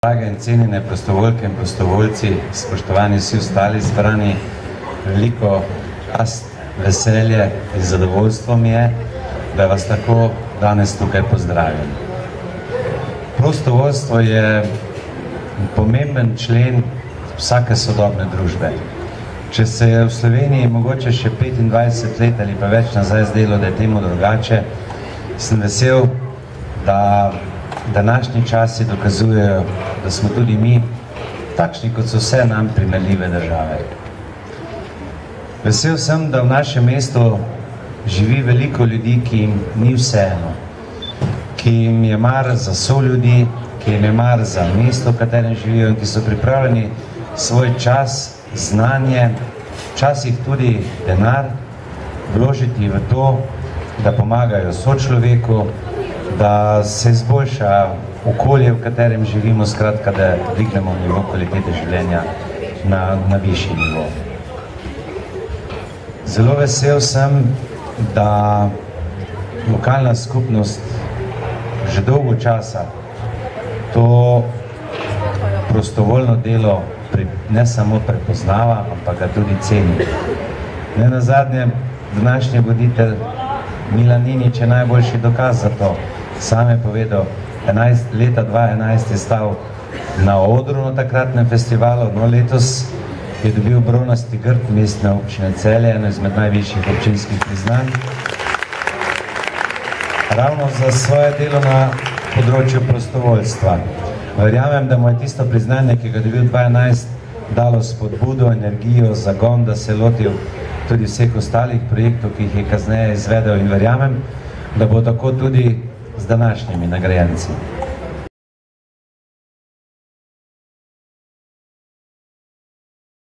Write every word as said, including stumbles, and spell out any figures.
Drage in cenjene prostovoljke in prostovoljci, spoštovani vsi ostali zbrani, veliko čast, veselje in zadovoljstvo mi je, da vas tako danes tukaj pozdravim. Prostovoljstvo je pomemben člen vsake sodobne družbe. Če se je v Sloveniji mogoče še petindvajset let ali pa več nazaj zdelo, da je temu drugače, sem vesel, da današnji časi dokazujejo, da smo tudi mi takšni, kot so vse nam primerljive države. Vesel sem, da v našem mestu živi veliko ljudi, ki jim ni vseeno, ki jim je mar za soljudi, ki jim je mar za mesto, v katerem živijo in ki so pripravljeni svoj čas, znanje, včasih tudi denar vložiti v to, da pomagajo sočloveku, da se izboljša okolje, v katerem živimo, skratka, da dvignemo nivo kvalitete življenja na, na višji nivo. Zelo vesel sem, da lokalna skupnost že dolgo časa to prostovoljno delo pri, ne samo prepoznava, ampak ga tudi ceni. Ne nazadnje, današnji voditelj Milan Ninić je najboljši dokaz za to. Sam je povedal, enajst, leta dva enajst je stal na odru na takratnem festivalu, no letos je dobil bronasti grb mestne občine Celje, eno izmed najvišjih občinskih priznanj, ravno za svoje delo na področju prostovoljstva. Verjamem, da mu je tisto priznanje, ki ga dobil dva enajst, dalo spodbudo, energijo, zagon, da se je lotil tudi vseh ostalih projektov, ki jih je kasneje izvedel, in verjamem, da bo tako tudi z današnjimi nagrajenci.